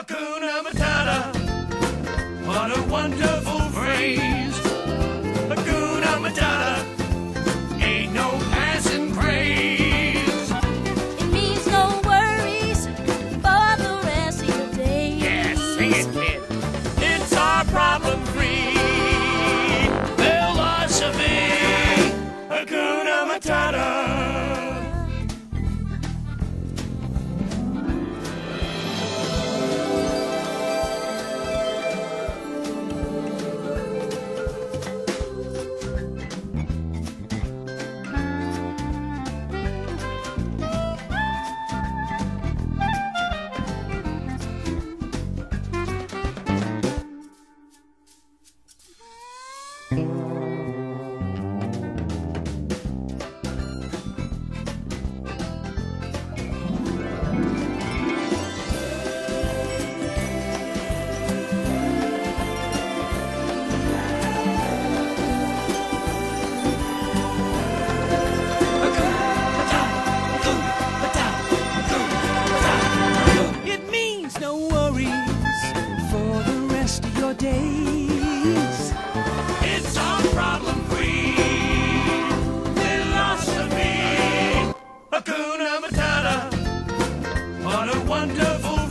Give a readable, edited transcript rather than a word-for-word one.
Hakuna Matata, what a wonderful phrase. Hakuna Matata, ain't no passing craze. It means no worries for the rest of your days. Yeah, sing it, kid. It's our problem-free philosophy. Hakuna Matata. It means no worries for the rest of your days. It's our problem-free philosophy. Hakuna Matata, what a wonderful